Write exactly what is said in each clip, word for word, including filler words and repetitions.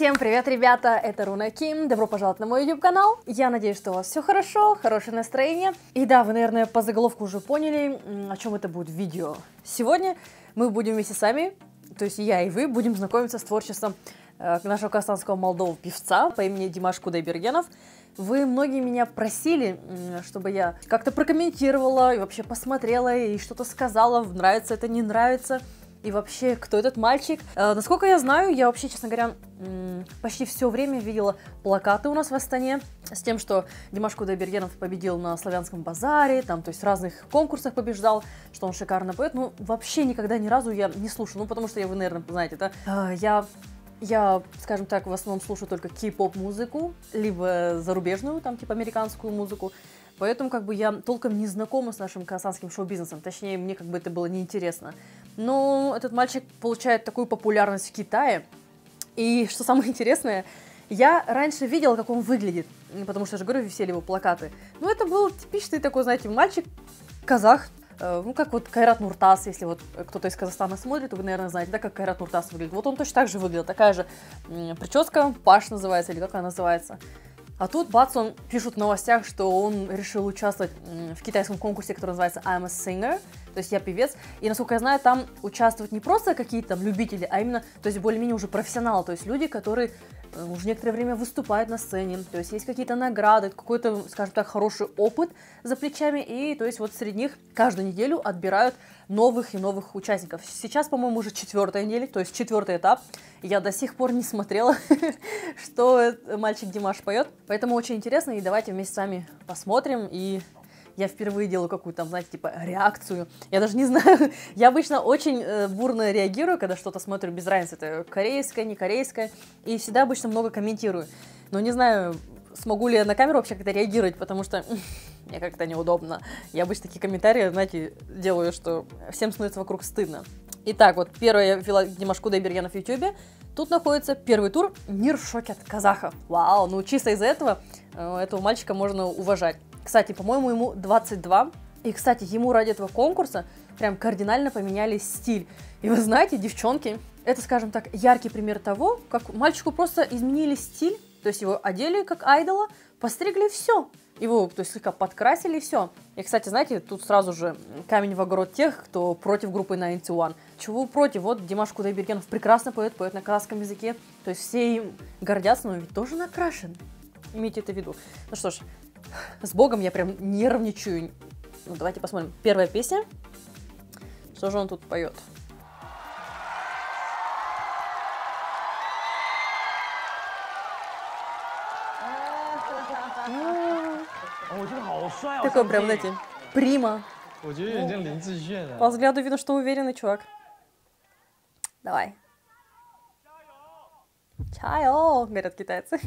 Всем привет, ребята! Это Руна Ким. Добро пожаловать на мой YouTube канал. Я надеюсь, что у вас все хорошо, хорошее настроение. И да, вы, наверное, по заголовку уже поняли, о чем это будет видео. Сегодня мы будем вместе с вами, то есть я и вы, будем знакомиться с творчеством э, нашего казахстанского молодого певца по имени Димаш Кудайбергенов. Вы многие меня просили, чтобы я как-то прокомментировала и вообще посмотрела и что-то сказала, нравится это, не нравится. И вообще, кто этот мальчик? Э, насколько я знаю, я вообще, честно говоря, почти все время видела плакаты у нас в Астане с тем, что Димаш Кудайбергенов победил на Славянском базаре, там, то есть в разных конкурсах побеждал, что он шикарно поет. Ну, вообще никогда ни разу я не слушала, ну, потому что я, вы, наверное, знаете, да? Э, я... Я, скажем так, в основном слушаю только кей-поп музыку, либо зарубежную, там, типа американскую музыку. Поэтому, как бы, я толком не знакома с нашим казахстанским шоу-бизнесом. Точнее, мне, как бы, это было неинтересно. Но этот мальчик получает такую популярность в Китае. И, что самое интересное, я раньше видела, как он выглядит. Потому что, я же говорю, висели его плакаты. Ну, это был типичный такой, знаете, мальчик, казах. Ну, как вот Кайрат Нуртас, если вот кто-то из Казахстана смотрит, вы, наверное, знаете, да, как Кайрат Нуртас выглядит. Вот он точно так же выглядел, такая же прическа, паш называется, или как она называется. А тут, бац, он пишут в новостях, что он решил участвовать в китайском конкурсе, который называется I'm a Singer, то есть я певец. И, насколько я знаю, там участвуют не просто какие-то там любители, а именно, то есть более-менее уже профессионалы, то есть люди, которые уже некоторое время выступают на сцене, то есть есть какие-то награды, какой-то, скажем так, хороший опыт за плечами, и, то есть, вот среди них каждую неделю отбирают новых и новых участников. Сейчас, по-моему, уже четвертая неделя, то есть четвертый этап. Я до сих пор не смотрела, что мальчик Димаш поет, поэтому очень интересно, и давайте вместе с вами посмотрим. И я впервые делаю какую-то, там, знаете, типа реакцию. Я даже не знаю, я обычно очень э, бурно реагирую, когда что-то смотрю, без разницы, это корейское, не корейское, и всегда обычно много комментирую. Но не знаю, смогу ли я на камеру вообще как-то реагировать, потому что мне как-то неудобно. Я обычно такие комментарии, знаете, делаю, что всем становится вокруг стыдно. Итак, вот первое я ввела Димаш Кудайбергенов в ютубе. Тут находится первый тур «Мир в шоке от казахов». Вау, ну чисто из-за этого э, этого мальчика можно уважать. Кстати, по-моему, ему двадцать два. И, кстати, ему ради этого конкурса прям кардинально поменяли стиль. И вы знаете, девчонки, это, скажем так, яркий пример того, как мальчику просто изменили стиль. То есть его одели как айдола, постригли, все. Его, то есть, слегка подкрасили, все. И, кстати, знаете, тут сразу же камень в огород тех, кто против группы Ninety One. Чего вы против? Вот Димаш Кудайбергенов прекрасно поет, поет на казахском языке. То есть все им гордятся, но ведь тоже накрашен. Имейте это в виду. Ну что ж, с Богом я прям нервничаю. Ну, давайте посмотрим. Первая песня. Что же он тут поет? Такой прям, знаете, прима. По взгляду видно, что уверенный чувак. Давай. Чайо, говорят китайцы.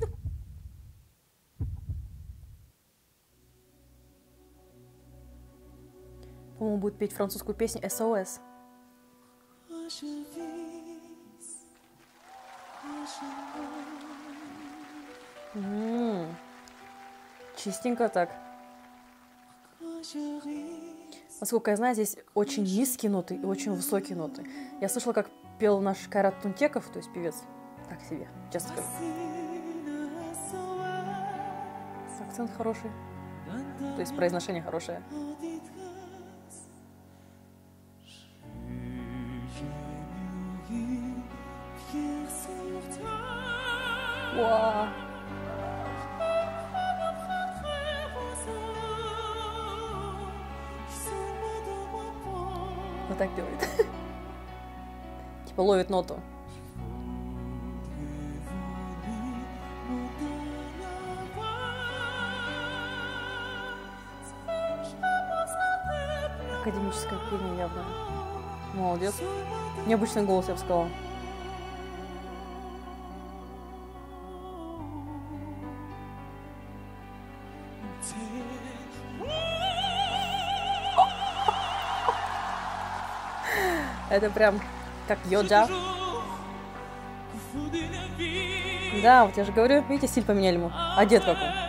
По-моему, будет петь французскую песню эс о эс. М-м-м. Чистенько так. Насколько я знаю, здесь очень низкие ноты и очень высокие ноты. Я слышала, как пел наш Кайрат Тунтеков, то есть певец. Так себе, честно скажу. Акцент хороший. То есть произношение хорошее. Вау. Вот так делает. Типа ловит ноту. Академическое пение явно. Молодец. Необычный голос, я бы сказала. Это прям как Йоджа. Да, вот я же говорю, видите, стиль поменяли ему. Одет как он.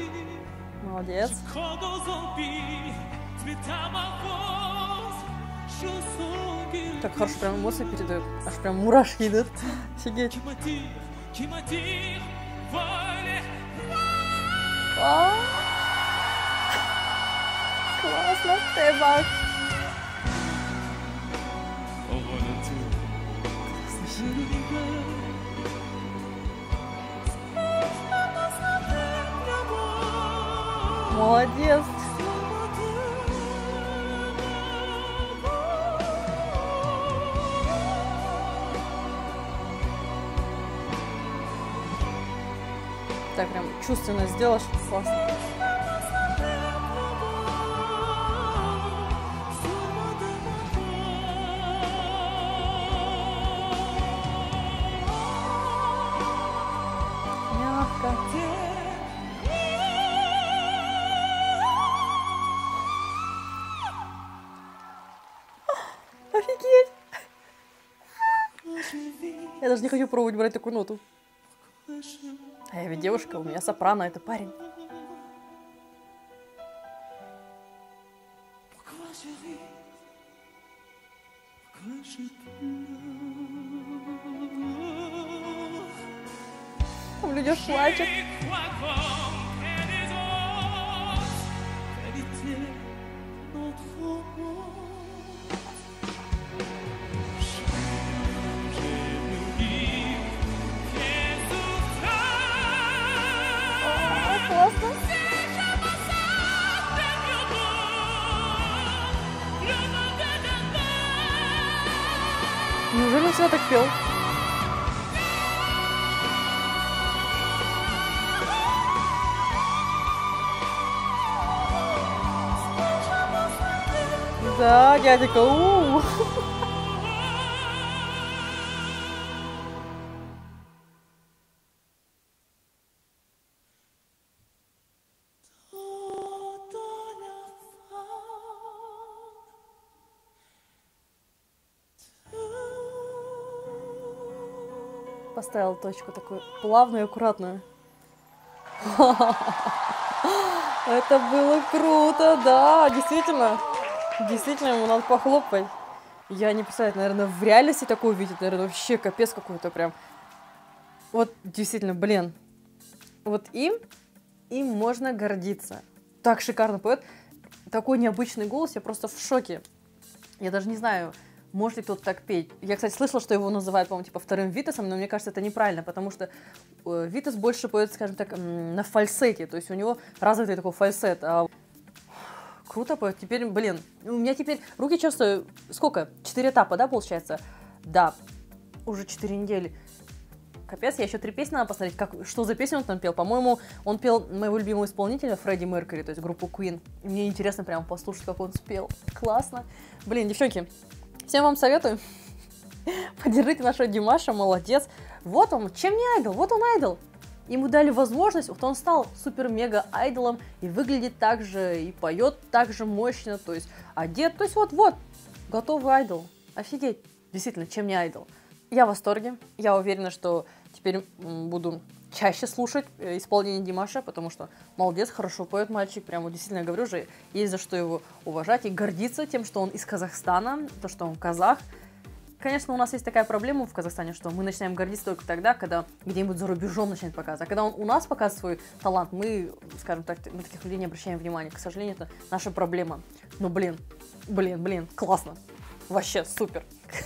Молодец. Так хорошо прям эмоции передает. Аж прям мурашки идут. Офигеть. А? Классно, Тебак. Молодец. Так прям чувственно сделаешь, классно. Мягко. Офигеть! Я даже не хочу пробовать брать такую ноту. А я ведь девушка, у меня сопрано, это парень. Там люди плачут. Классно. Неужели он всегда так пел? Да, дяденька, у-у-у. Поставил точку такую плавную и аккуратную. Это было круто, да, действительно. Действительно, ему надо похлопать. Я не представляю, наверное, в реальности такое увидеть, наверное, вообще капец какой-то прям. Вот, действительно, блин. Вот им, им можно гордиться. Так шикарно поет. Такой необычный голос, я просто в шоке. Я даже не знаю, может ли кто-то так петь. Я, кстати, слышала, что его называют, по-моему, типа вторым Витасом, но мне кажется, это неправильно, потому что э, Витас больше поет, скажем так, на фальсете. То есть у него развитый такой фальсет. А... Круто поет. Теперь, блин, у меня теперь руки чувствую... Сколько? Четыре этапа, да, получается? Да, уже четыре недели. Капец, я еще три песни надо посмотреть. Как, что за песню он там пел? По-моему, он пел моего любимого исполнителя Фредди Меркьюри, то есть группу Queen. Мне интересно прям послушать, как он спел. Классно. Блин, девчонки, всем вам советую. Поддержите нашего Димаша, молодец. Вот он, чем не айдол? Вот он айдол. Ему дали возможность, вот он стал супер-мега-айдолом и выглядит так же, и поет так же мощно, то есть одет, то есть вот-вот, готовый айдол. Офигеть, действительно, чем не айдол. Я в восторге, я уверена, что теперь буду чаще слушать исполнение Димаша, потому что молодец, хорошо поет мальчик, прямо действительно говорю же, есть за что его уважать и гордиться тем, что он из Казахстана, то, что он казах. Конечно, у нас есть такая проблема в Казахстане, что мы начинаем гордиться только тогда, когда где-нибудь за рубежом начинает показывать. А когда он у нас показывает свой талант, мы, скажем так, на таких людей не обращаем внимания. К сожалению, это наша проблема. Но, блин, блин, блин, классно. Вообще супер.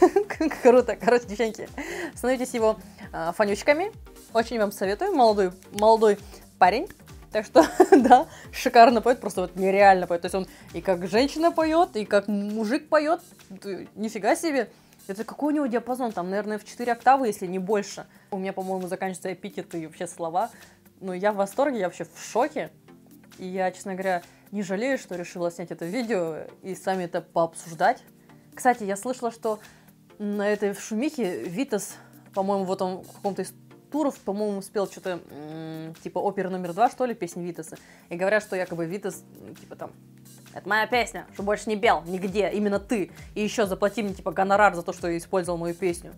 Круто. Короче, девчонки, становитесь его э, фанючками. Очень вам советую. Молодой, молодой парень. Так что, да, шикарно поет, просто вот нереально поет. То есть он и как женщина поет, и как мужик поет. Нифига себе. Это какой у него диапазон? Там, наверное, в четыре октавы, если не больше. У меня, по-моему, заканчиваются эпитеты и вообще слова. Но я в восторге, я вообще в шоке. И я, честно говоря, не жалею, что решила снять это видео и сами это пообсуждать. Кстати, я слышала, что на этой шумихе Витас, по-моему, вот он в каком-то из туров, по-моему, спел что-то типа опера номер два, что ли, песни Витаса. И говорят, что якобы Витас, типа там... Это моя песня, что больше не пел нигде, именно ты. И еще заплати мне, типа, гонорар за то, что я использовал мою песню.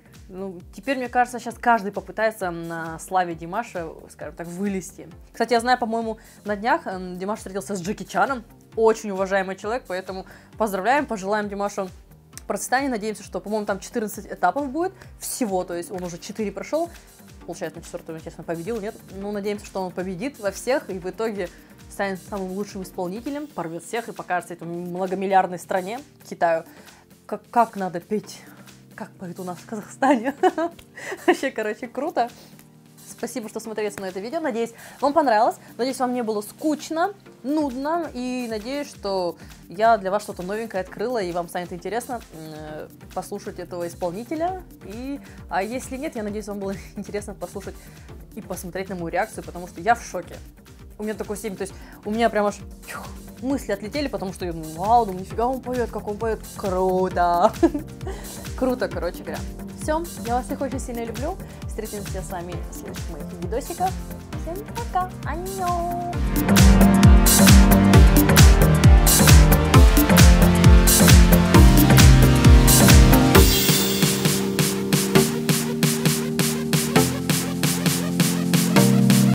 Ну, теперь, мне кажется, сейчас каждый попытается на славе Димаша, скажем так, вылезти. Кстати, я знаю, по-моему, на днях Димаш встретился с Джеки Чаном. очень уважаемый человек, поэтому поздравляем, пожелаем Димашу процветания, надеемся, что, по-моему, там четырнадцать этапов будет всего, то есть он уже четыре прошел, получается, на четвертом, естественно, победил, нет? Ну, надеемся, что он победит во всех, и в итоге станет самым лучшим исполнителем, порвет всех и покажется этой многомиллиардной стране, Китаю, как, как надо петь, как поют у нас в Казахстане. Вообще, короче, круто. Спасибо, что смотрели на это видео. Надеюсь, вам понравилось. Надеюсь, вам не было скучно, нудно. И надеюсь, что я для вас что-то новенькое открыла, и вам станет интересно э, послушать этого исполнителя. И, а если нет, я надеюсь, вам было интересно послушать и посмотреть на мою реакцию, потому что я в шоке. У меня такой семь, то есть у меня прям аж чух, мысли отлетели, потому что я думаю, вау, думаю, нифига он поет, как он поет. Круто. Круто, короче говоря. Все, я вас всех очень сильно люблю. Встретимся с вами в следующих моих видосиках. Всем пока. Аньон.